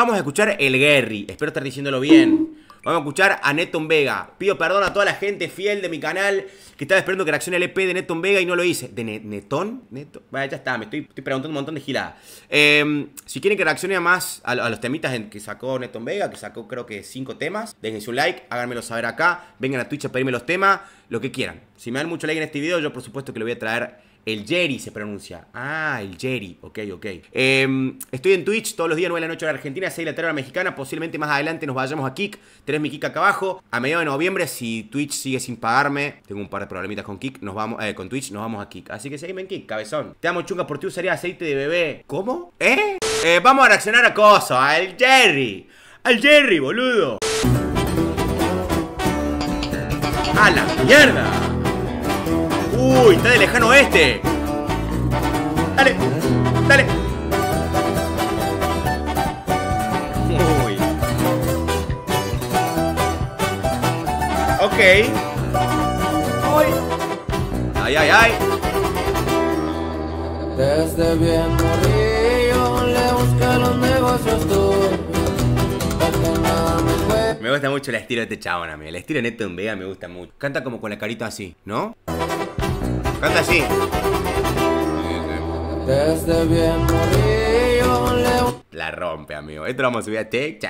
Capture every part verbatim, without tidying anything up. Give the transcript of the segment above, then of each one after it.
vamos a escuchar el Gary. Espero estar diciéndolo bien. Vamos a escuchar a Neton Vega. Pido perdón a toda la gente fiel de mi canal que estaba esperando que reaccione el E P de Neton Vega y no lo hice. ¿De ne Netón? ¿Neton? Bueno, ya está, me estoy, estoy preguntando un montón de giladas. Eh, si quieren que reaccione a más a, a los temitas en, que sacó Neton Vega, que sacó creo que cinco temas, déjense un like, háganmelo saber acá, vengan a Twitch a pedirme los temas, lo que quieran. Si me dan mucho like en este video, yo por supuesto que lo voy a traer. El Jerry se pronuncia. Ah, el Jerry. Ok, ok. Eh, estoy en Twitch todos los días, nueve de la noche hora argentina, seis de la tarde hora mexicana. Posiblemente más adelante nos vayamos a Kick. Tenés mi Kick acá abajo. A mediados de noviembre, si Twitch sigue sin pagarme, tengo un par de problemitas con Kick, nos vamos, eh, con Twitch, nos vamos a Kick. Así que seguime en Kick, cabezón. Te amo, chunga, por ti usaría aceite de bebé. ¿Cómo? ¿Eh? eh vamos a reaccionar a cosas. Al Jerry. Al Jerry, boludo. ¡A la mierda! ¡Uy! Está de lejano oeste. Dale, dale. Uy. Ok. Uy. Ay, ay, ay. Desde bien morrillo le busqué los negocios tuyos. Me gusta mucho el estilo de este chabón, amigo. El estilo de Neton Vega me gusta mucho. Canta como con la carita así, ¿no? Canta así. Desde bien morrillo le... La rompe, amigo. Esto lo vamos a subir a TikTok.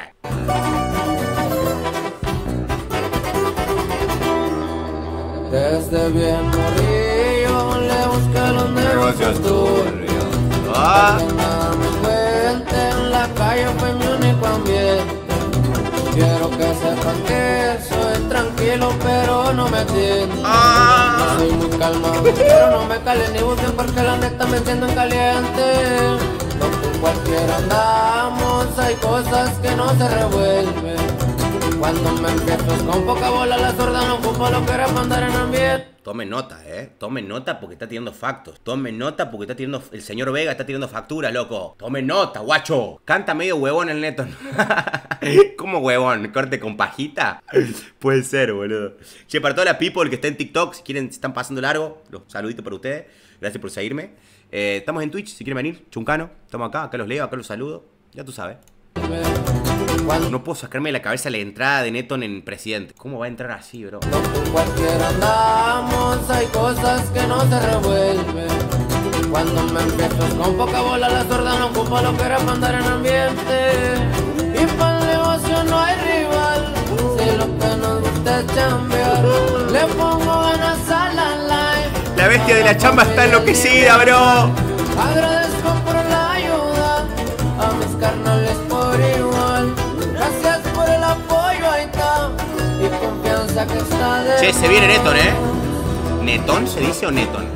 Desde bien morrillo le busqué los negocios tuyos. Ah. En la calle fue mi único ambiente. Quiero que sepan que soy tranquilo, pero no me atienden. Ah. Soy muy calmado, pero no me calen ni busquen porque la neta me siento en caliente. No con cualquiera andamos, hay cosas que no se revuelven. Cuando me empiezo con poca bola, la sorda no ocupa lo que era para andar en ambiente. Tomen nota, eh. Tomen nota porque está tirando factos. Tomen nota porque está tirando... El señor Vega está tirando facturas, loco. Tomen nota, guacho. Canta medio huevón el Neton. ¿Cómo huevón? ¿Corte con pajita? Puede ser, boludo. Che, para toda la people que está en TikTok, si quieren, si están pasando largo, los saluditos para ustedes. Gracias por seguirme. Eh, estamos en Twitch, si quieren venir. Chuncano. Estamos acá, acá los leo, acá los saludo. Ya tú sabes. No puedo sacarme de la cabeza la entrada de Neton en presidente. ¿Cómo va a entrar así, bro? No con cualquiera andamos, hay cosas que no se revuelven. Cuando me empiezo con poca bola, la sorda no ocupa lo que era para andar en ambiente. Y para el negocio no hay rival. Si lo que nos gusta es chambear, le pongo ganas a la live. La bestia de la chamba está enloquecida, bro. Agradezco por la ayuda a mis carnales por igual. Gracias por el apoyo, ahí está. Y confianza que está de... Che, se viene Neton, ¿eh? ¿Neton se dice o Neton?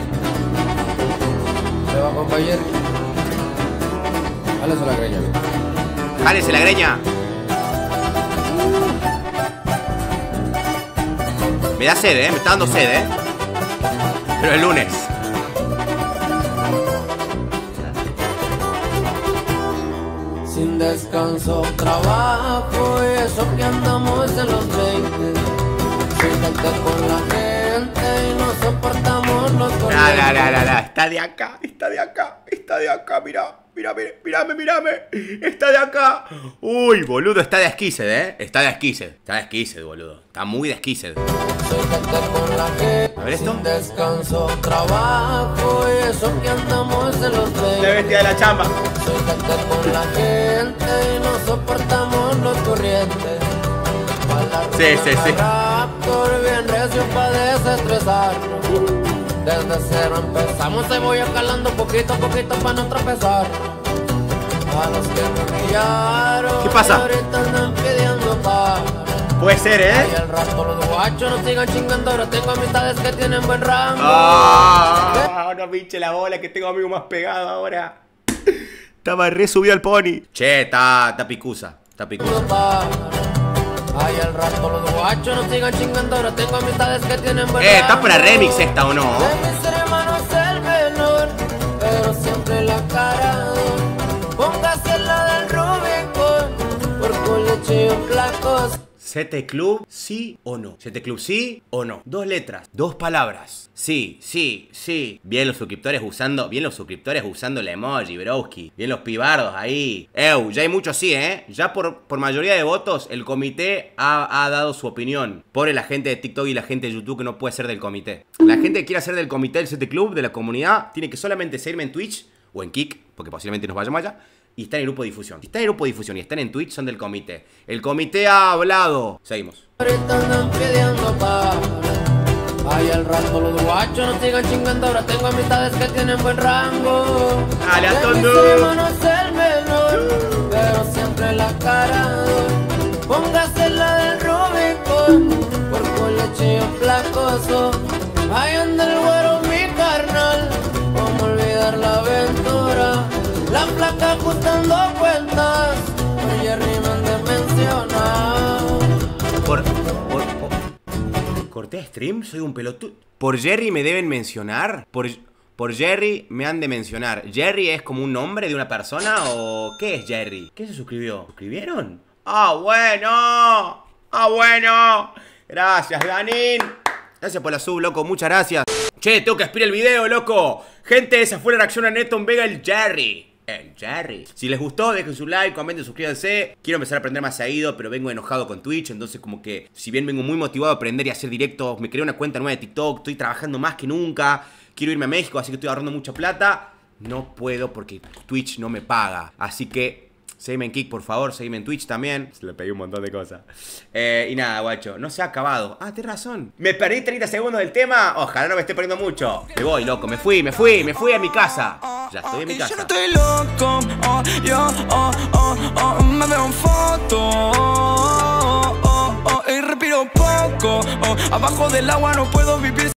Se va, compañero. Jálese la greña. Jálese la greña. Me da sed, ¿eh? Me está dando sed, ¿eh? Pero el lunes. Sin descanso, trabajo y eso que andamos en los veinte. Fíjate con la gente y no soportamos los corrientes. La, la, la, la, la. Está de acá, está de acá, está de acá, mira. Mírame, mírame, mírame. Está de acá. Uy, boludo, está de Skized, ¿eh? Está de Skized. Está de Skized, boludo. Está muy de Skized. A ver esto. Sin descanso, trabajo y eso que andamos en los veinte. La bestia de la chamba. Soy gente con la gente y no soportamos los corrientes. Sí, sí, sí. Raptor bien recio para desestresarnos. Desde cero empezamos, se voy calando poquito a poquito para no tropezar. A los que me humillaron, ¿qué pasa? ahorita andan pidiendo paz. Puede ser, ¿eh? Y al rato los guachos no sigan chingando, ahora tengo amistades que tienen buen rango. Ah, no pinche la bola, que tengo amigos más pegados ahora. Estaba re subido al pony. Che, está, está picusa, está picusa. Ay, al rato los guachos no sigan chingando, ahora tengo amistades que tienen buen Eh, está para remix esta, ¿o no? De mis hermanos el menor, pero siempre la cara. Póngase la del Rubicon, por culichillos flacos. C T Club, sí o no. C T Club, sí o no. Dos letras, dos palabras. Sí, sí, sí. Bien los suscriptores usando, bien los suscriptores usando el emoji, broski. Bien los pibardos ahí. Ew, ya hay muchos sí, ¿eh? Ya por, por mayoría de votos, el comité ha, ha dado su opinión. Pobre la gente de TikTok y la gente de YouTube que no puede ser del comité. La gente que quiera ser del comité del C T Club, de la comunidad, tiene que solamente seguirme en Twitch o en Kick, porque posiblemente nos vayamos allá. Y está en el grupo de difusión. Si están en el grupo de difusión y están en Twitch, son del comité. El comité ha hablado. Seguimos. Ahorita andan pidiendo para. Ay, al rato los guachos no sigan chingando. Ahora tengo amistades que tienen buen rango. ¡Ale, Anton! No es el menor, pero siempre la cara doy. Póngase la del Rubicon, por leche y placoso. Ahí anda el güero, mi carnal. ¿Cómo olvidar la aventura? La placa ajustando cuentas, por Jerry me han de mencionar. Por, por, por... ¿Corté stream? Soy un pelotudo. ¿Por Jerry me deben mencionar? Por, por Jerry me han de mencionar. ¿Jerry es como un nombre de una persona o qué es Jerry? ¿Qué se suscribió? ¿Suscribieron? ¡Ah, bueno! ¡Ah, bueno! Gracias, Danín. Gracias por la sub, loco. Muchas gracias. Che, tengo que aspirar el video, loco. Gente, esa fue la reacción a Neton Vega, el Jerry. El Jerry. Si les gustó, dejen su like, comenten, suscríbanse. Quiero empezar a aprender más seguido, pero vengo enojado con Twitch. Entonces como que, si bien vengo muy motivado a aprender y a hacer directos, me creé una cuenta nueva de TikTok, estoy trabajando más que nunca. Quiero irme a México, así que estoy ahorrando mucha plata. No puedo porque Twitch no me paga. Así que seguime en Kick, por favor, seguime en Twitch también. Se le pegué un montón de cosas. Eh, y nada, guacho, no se ha acabado. Ah, tienes razón. Me perdí treinta segundos del tema. Ojalá no me esté perdiendo mucho. Me voy, loco, me fui, me fui, me fui a mi casa. Ya estoy en mi casa. Yo no estoy loco, oh, yo, oh, oh, oh, me veo en foto, oh, oh, oh, y respiro poco, oh, abajo del agua no puedo vivir.